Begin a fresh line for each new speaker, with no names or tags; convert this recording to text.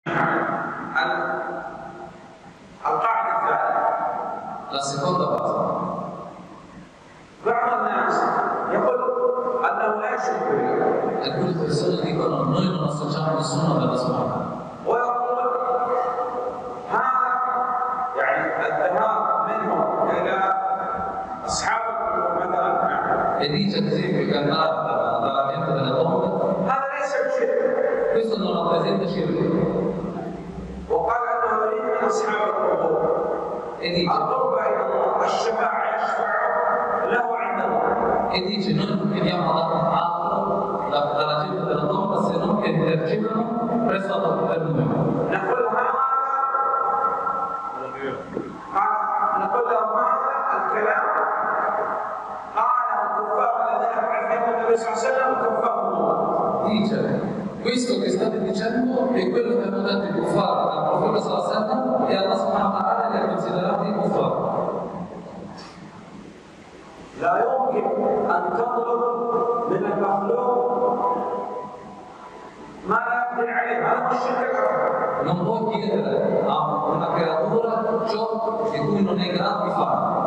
القاعدة الثانية.
La seconda base.
بعض الناس يقول أنه لا يشرك بالله.
Alcune persone dicono noi non associamo nessuno ad Allah subhanahu.
ويقول هذا يعني الذهاب منهم إلى أصحاب القبور مثلا
E dice ad esempio che andare dalla gente della tomba,
هذا ليس بشرك.
questo non rappresenta shirk.
وقال أنه يريد من أصحاب القبور
E dice,
القرب إلى الله، الشفاعة يشفع له عند الله.
noi non chiediamo altro dalla gente della tomba se non che intercedono presso per noi.
نقول لهم هذا الكلام قاله الكفار الذين بعثهم النبي صلى الله عليه وسلم وكفرهم الله.
Dice, questo che state dicendo è quello che hanno detto i kuffar al profeta sallallahu alaihi wasallam e Allah subhanahu wa ta'ala li ha considerati kuffar.
لا يمكن أن تطلب من المخلوق ما لا يقدر عليه، هذا هو الشرك الأكبر.
Non può chiedere a una creatura ciò di cui non è in grado di fare.